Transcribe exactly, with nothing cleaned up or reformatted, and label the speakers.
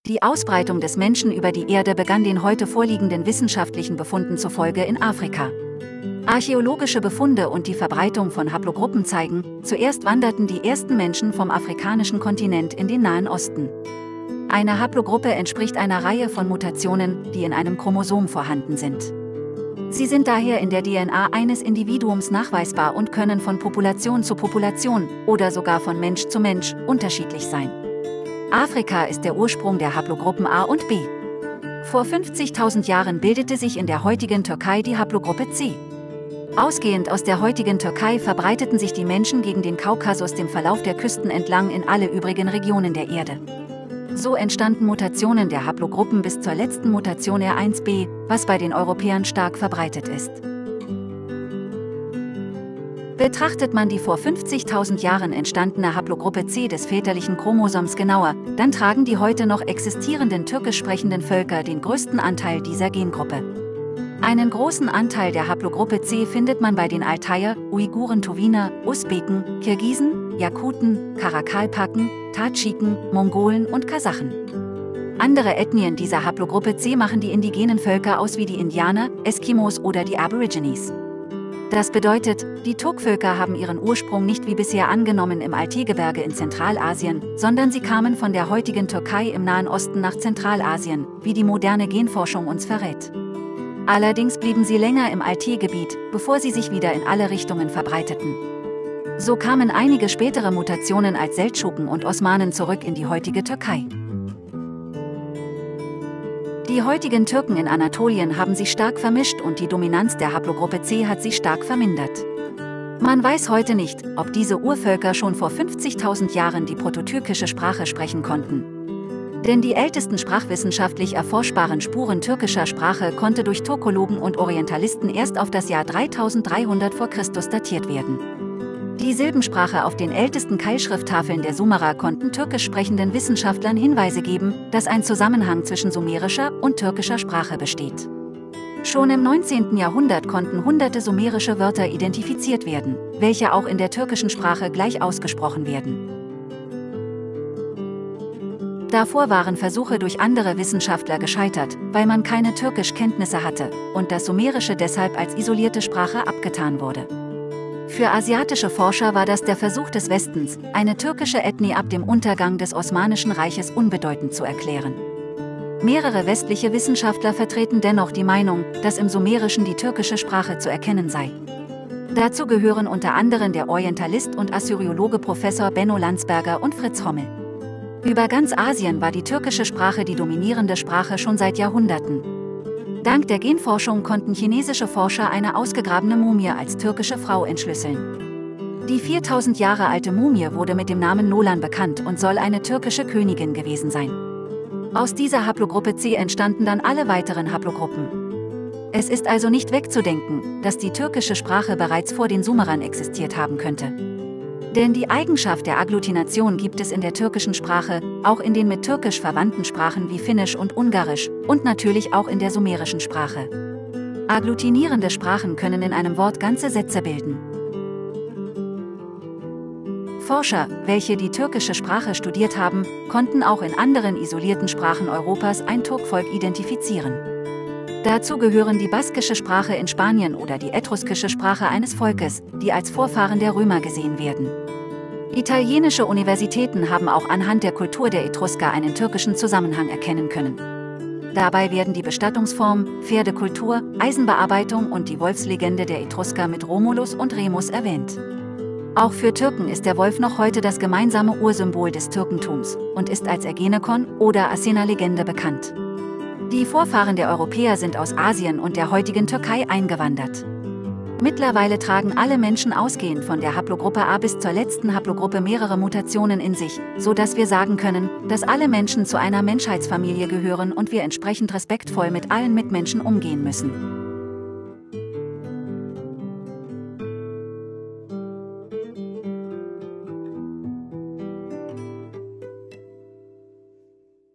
Speaker 1: Die Ausbreitung des Menschen über die Erde begann den heute vorliegenden wissenschaftlichen Befunden zufolge in Afrika. Archäologische Befunde und die Verbreitung von Haplogruppen zeigen, zuerst wanderten die ersten Menschen vom afrikanischen Kontinent in den Nahen Osten. Eine Haplogruppe entspricht einer Reihe von Mutationen, die in einem Chromosom vorhanden sind. Sie sind daher in der D N A eines Individuums nachweisbar und können von Population zu Population oder sogar von Mensch zu Mensch unterschiedlich sein. Afrika ist der Ursprung der Haplogruppen A und B. Vor fünfzigtausend Jahren bildete sich in der heutigen Türkei die Haplogruppe C. Ausgehend aus der heutigen Türkei verbreiteten sich die Menschen gegen den Kaukasus dem Verlauf der Küsten entlang in alle übrigen Regionen der Erde. So entstanden Mutationen der Haplogruppen bis zur letzten Mutation R eins b, was bei den Europäern stark verbreitet ist. Betrachtet man die vor fünfzigtausend Jahren entstandene Haplogruppe C des väterlichen Chromosoms genauer, dann tragen die heute noch existierenden türkisch sprechenden Völker den größten Anteil dieser Gengruppe. Einen großen Anteil der Haplogruppe C findet man bei den Altayer, Uiguren, Tuwiner, Usbeken, Kirgisen, Jakuten, Karakalpaken, Tadschiken, Mongolen und Kasachen. Andere Ethnien dieser Haplogruppe C machen die indigenen Völker aus wie die Indianer, Eskimos oder die Aborigines. Das bedeutet, die Turkvölker haben ihren Ursprung nicht wie bisher angenommen im Altegebirge in Zentralasien, sondern sie kamen von der heutigen Türkei im Nahen Osten nach Zentralasien, wie die moderne Genforschung uns verrät. Allerdings blieben sie länger im Altegebiet, bevor sie sich wieder in alle Richtungen verbreiteten. So kamen einige spätere Mutationen als Seldschuken und Osmanen zurück in die heutige Türkei. Die heutigen Türken in Anatolien haben sich stark vermischt und die Dominanz der Haplogruppe C hat sich stark vermindert. Man weiß heute nicht, ob diese Urvölker schon vor fünfzigtausend Jahren die prototürkische Sprache sprechen konnten. Denn die ältesten sprachwissenschaftlich erforschbaren Spuren türkischer Sprache konnte durch Turkologen und Orientalisten erst auf das Jahr dreitausenddreihundert vor Christus datiert werden. Die Silbensprache auf den ältesten Keilschrifttafeln der Sumerer konnten türkisch sprechenden Wissenschaftlern Hinweise geben, dass ein Zusammenhang zwischen sumerischer und türkischer Sprache besteht. Schon im neunzehnten Jahrhundert konnten hunderte sumerische Wörter identifiziert werden, welche auch in der türkischen Sprache gleich ausgesprochen werden. Davor waren Versuche durch andere Wissenschaftler gescheitert, weil man keine Türkischkenntnisse hatte und das Sumerische deshalb als isolierte Sprache abgetan wurde. Für asiatische Forscher war das der Versuch des Westens, eine türkische Ethnie ab dem Untergang des Osmanischen Reiches unbedeutend zu erklären. Mehrere westliche Wissenschaftler vertreten dennoch die Meinung, dass im Sumerischen die türkische Sprache zu erkennen sei. Dazu gehören unter anderem der Orientalist und Assyriologe Professor Benno Landsberger und Fritz Hommel. Über ganz Asien war die türkische Sprache die dominierende Sprache schon seit Jahrhunderten. Dank der Genforschung konnten chinesische Forscher eine ausgegrabene Mumie als türkische Frau entschlüsseln. Die viertausend Jahre alte Mumie wurde mit dem Namen Nolan bekannt und soll eine türkische Königin gewesen sein. Aus dieser Haplogruppe C entstanden dann alle weiteren Haplogruppen. Es ist also nicht wegzudenken, dass die türkische Sprache bereits vor den Sumerern existiert haben könnte. Denn die Eigenschaft der Agglutination gibt es in der türkischen Sprache, auch in den mit Türkisch verwandten Sprachen wie Finnisch und Ungarisch und natürlich auch in der sumerischen Sprache. Agglutinierende Sprachen können in einem Wort ganze Sätze bilden. Forscher, welche die türkische Sprache studiert haben, konnten auch in anderen isolierten Sprachen Europas ein Turkvolk identifizieren. Dazu gehören die baskische Sprache in Spanien oder die etruskische Sprache eines Volkes, die als Vorfahren der Römer gesehen werden. Italienische Universitäten haben auch anhand der Kultur der Etrusker einen türkischen Zusammenhang erkennen können. Dabei werden die Bestattungsform, Pferdekultur, Eisenbearbeitung und die Wolfslegende der Etrusker mit Romulus und Remus erwähnt. Auch für Türken ist der Wolf noch heute das gemeinsame Ursymbol des Türkentums und ist als Ergenekon oder Athena-Legende bekannt. Die Vorfahren der Europäer sind aus Asien und der heutigen Türkei eingewandert. Mittlerweile tragen alle Menschen ausgehend von der Haplogruppe A bis zur letzten Haplogruppe mehrere Mutationen in sich, so dass wir sagen können, dass alle Menschen zu einer Menschheitsfamilie gehören und wir entsprechend respektvoll mit allen Mitmenschen umgehen müssen.